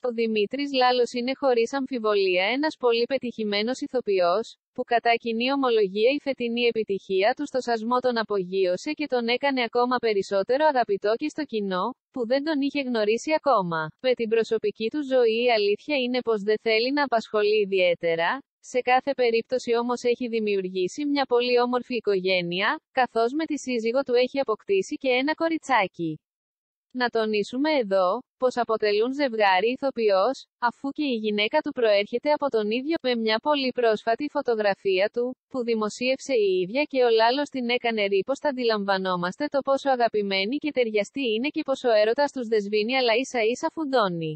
Ο Δημήτρης Λάλος είναι χωρίς αμφιβολία ένας πολύ πετυχημένος ηθοποιός, που κατά κοινή ομολογία η φετινή επιτυχία του στο Σασμό τον απογείωσε και τον έκανε ακόμα περισσότερο αγαπητό και στο κοινό, που δεν τον είχε γνωρίσει ακόμα. Με την προσωπική του ζωή η αλήθεια είναι πως δεν θέλει να απασχολεί ιδιαίτερα. Σε κάθε περίπτωση όμως έχει δημιουργήσει μια πολύ όμορφη οικογένεια, καθώς με τη σύζυγο του έχει αποκτήσει και ένα κοριτσάκι. Να τονίσουμε εδώ, πως αποτελούν ζευγάρι ηθοποιός, αφού και η γυναίκα του προέρχεται από τον ίδιο, με μια πολύ πρόσφατη φωτογραφία του, που δημοσίευσε η ίδια και ο Λάλος την έκανε ρήπος. Θα αντιλαμβανόμαστε το πόσο αγαπημένοι και ταιριαστοί είναι και πως ο έρωτας τους δεν σβήνει αλλά ίσα ίσα φουντώνει.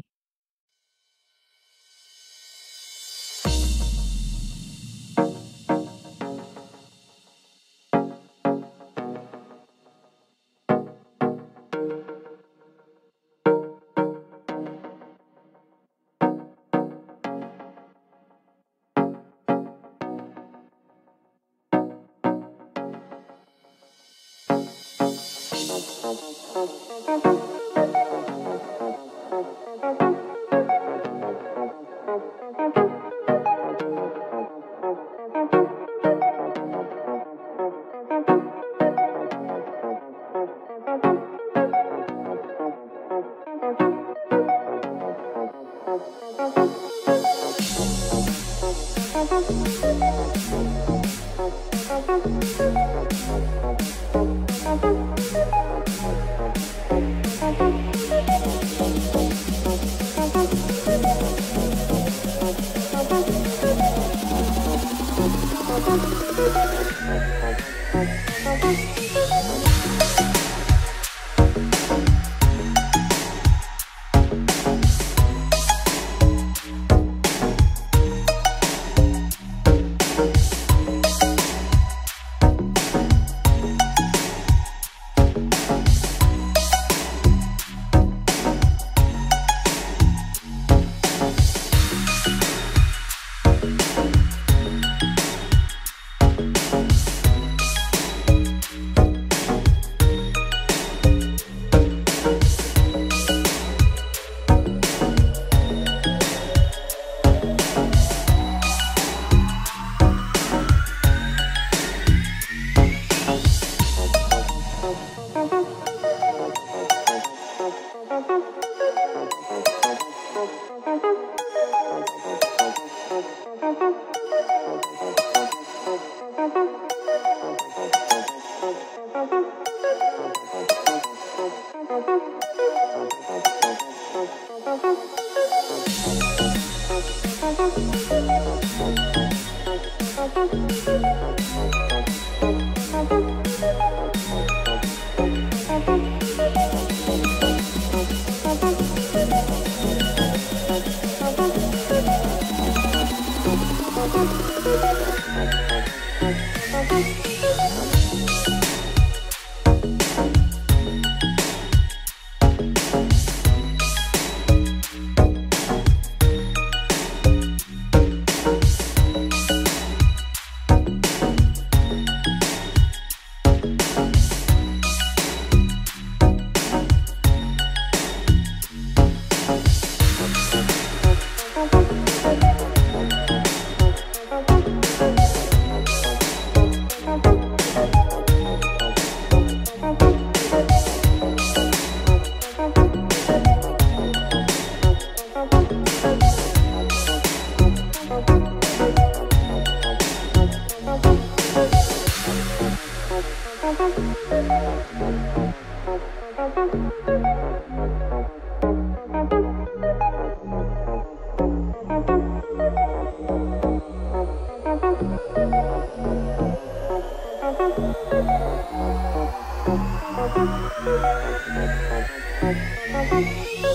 Thank you.